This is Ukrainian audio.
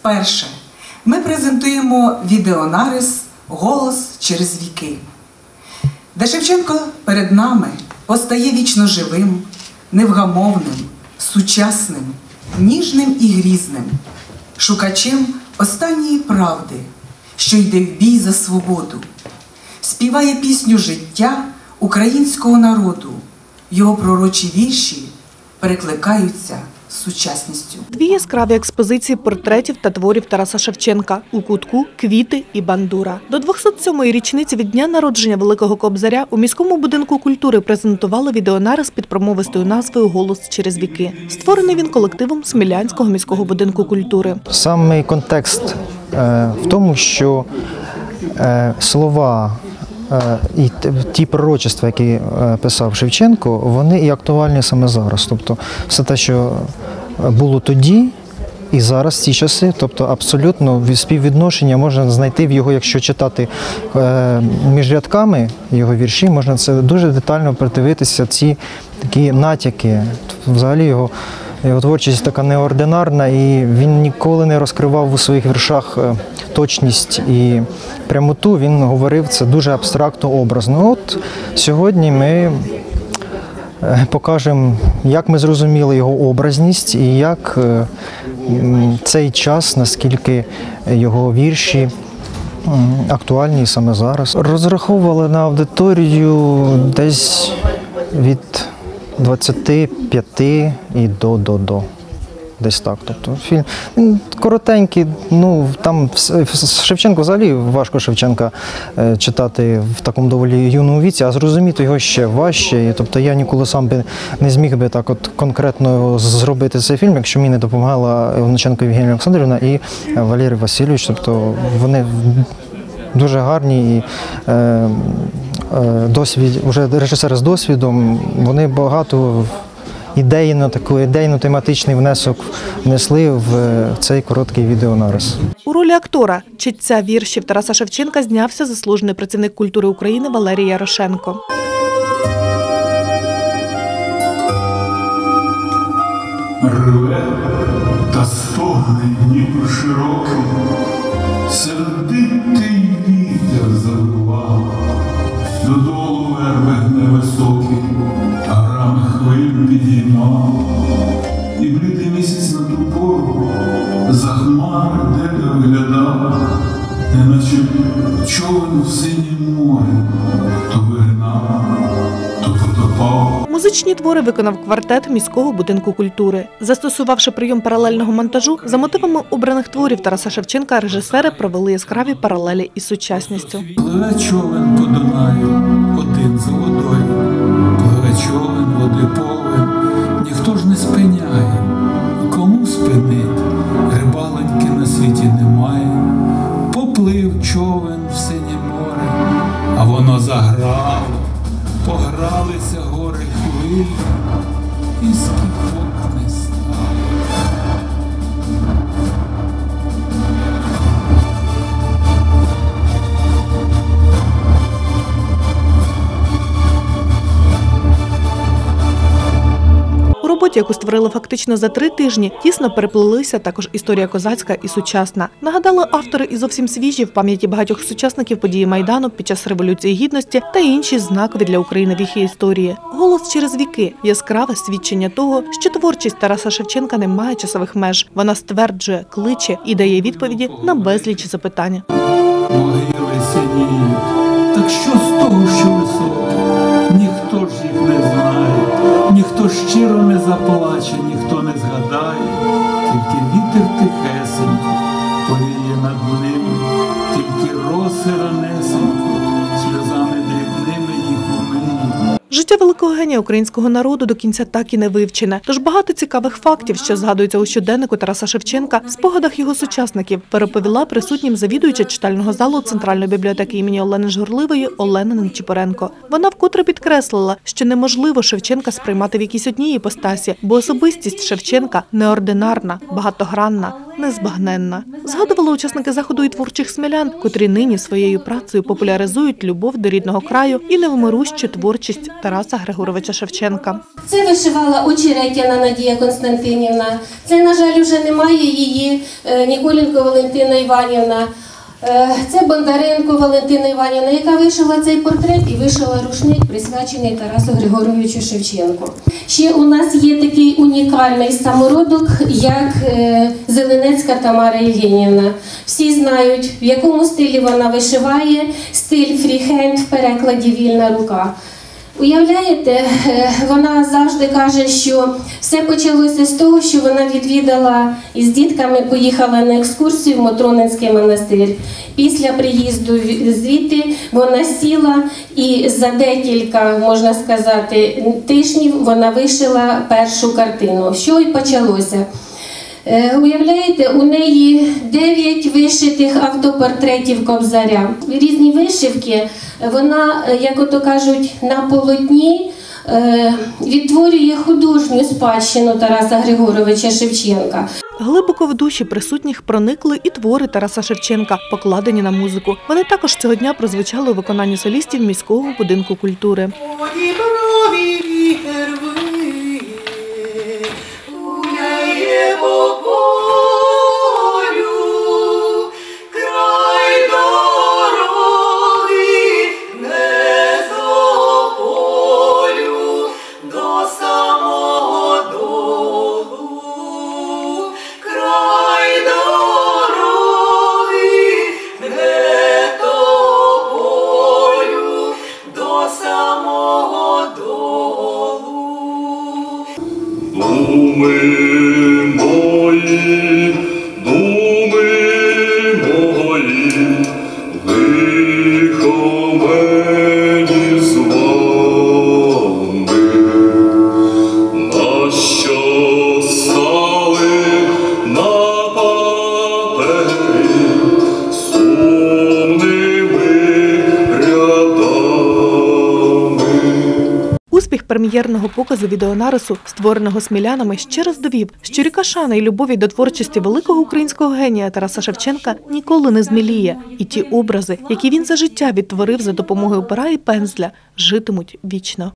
вперше ми презентуємо відеонарис «Голос через віки», де Шевченко перед нами постає вічно живим, невгамовним, сучасним, ніжним і грізним, шукачем останньої правди, що йде в бій за свободу, співає пісню життя українського народу, його пророчі вірші перекликаються з сучасністю. Дві яскраві експозиції портретів та творів Тараса Шевченка «У кутку», «Квіти» і «Бандура». До 207-ї річниці від дня народження Великого Кобзаря у міському будинку культури презентували відеонарис під промовистою назвою «Голос через віки». Створений він колективом Смілянського міського будинку культури. Саме контекст в тому, що слова і ті пророчества, які писав Шевченко, вони і актуальні саме зараз. Тобто все те, що було тоді і зараз, в ці часи, тобто абсолютно співвідношення можна знайти в його, якщо читати між рядками його вірші, можна це дуже детально придивитися, ці такі натяки. Взагалі його творчість така неординарна, і він ніколи не розкривав у своїх віршах точність і прямоту, він говорив це дуже абстрактно, образно. От сьогодні ми покажемо, як ми зрозуміли його образність і як цей час, наскільки його вірші актуальні саме зараз. Розраховували на аудиторію десь від 25 і до. Десь так. Тобто фільм коротенький, там Шевченко взагалі важко Шевченка читати в такому доволі юному віці, а зрозуміти його ще важче. І, тобто я ніколи сам би не зміг би так от конкретно зробити цей фільм, якщо мені не допомагала Іваниченко Євгенія Олександрівна і Валерій Васильович. Тобто вони дуже гарні і вже режисери з досвідом, вони багато ідейно-тематичний внесок внесли в цей короткий відеонарис. У ролі актора, читця віршів Тараса Шевченка, знявся заслужений працівник культури України Валерій Ярошенко. Рве та стогне Дніпро широкий, сердитий вітер завивав, додолу верби невисокі, а грами хвиль підіймав. І блідий місяць на ту пору за хмари де виглядав, неначе човен в синім морі, то вигинав, то потопав. Музичні твори виконав квартет міського будинку культури. Застосувавши прийом паралельного монтажу, за мотивами обраних творів Тараса Шевченка режисери провели яскраві паралелі із сучасністю. Пливе човен по Дунаю, один за водою, пливе човен, води повен, ніхто ж не спиняє, кому спинить, рибаленьки на світі немає. Поплив човен в синє море, а воно заграло, погралися гори хвилі, і скіпок не стало. У роботі, яку створили фактично за 3 тижні, тісно переплелися також історія козацька і сучасна. Нагадали автори і зовсім свіжі в пам'яті багатьох сучасників події Майдану під час Революції Гідності та інші знакові для України віхи історії. «Голос через віки» – яскраве свідчення того, що творчість Тараса Шевченка не має часових меж. Вона стверджує, кличе і дає відповіді на безліч запитань. Могили синіють, так що з того, що високе? Ніхто ж їх не знає, ніхто щиро не заплаче, ніхто не згадає, тільки вітер тихесенько повіє над ними, тільки роси ранесенько сльозами дрібними їх умиє. Життя великого генія українського народу до кінця так і не вивчене. Тож багато цікавих фактів, що згадуються у щоденнику Тараса Шевченка, спогадах його сучасників, переповіла присутнім завідуюча читального залу Центральної бібліотеки імені Олени Жгурливої Олена Нечіпоренко. Вона вкотре підкреслила, що неможливо Шевченка сприймати в якійсь одній іпостасі, бо особистість Шевченка неординарна, багатогранна, незбагненна. Згадували учасники заходу і творчих смілян, котрі нині своєю працею популяризують любов до рідного краю і невмирущу творчість Тараса Тараса Григоровича Шевченка. Це вишивала Очеретяна Надія Константинівна. Це, на жаль, вже немає її, Ніколенко Валентина Іванівна. Це Бондаренко Валентина Іванівна, яка вишила цей портрет і вишила рушник, присвячений Тарасу Григоровичу Шевченку. Ще у нас є такий унікальний самородок, як Зеленецька Тамара Євгенівна. Всі знають, в якому стилі вона вишиває, стиль фріхенд в перекладі «вільна рука». Уявляєте, вона завжди каже, що все почалося з того, що вона відвідала і з дітками поїхала на екскурсію в Мотронинський монастир. Після приїзду звідти вона сіла і за декілька, можна сказати, тижнів вона вишила першу картину. Що і почалося? Уявляєте, у неї 9 вишитих автопортретів Кобзаря. Різні вишивки, вона, як ото кажуть, на полотні відтворює художню спадщину Тараса Григоровича Шевченка. Глибоко в душі присутніх проникли і твори Тараса Шевченка, покладені на музику. Вони також цього дня прозвучали у виконанні солістів міського будинку культури. Думи мої, лихо мені з вами, нащо стали на папері сумними рядами. Успіх прем'єрного показу відеонарису, створеного смілянами, ще раз довів, що ріка шани і любові до творчості великого українського генія Тараса Шевченка ніколи не зміліє. І ті образи, які він за життя відтворив за допомогою пера і пензля, житимуть вічно.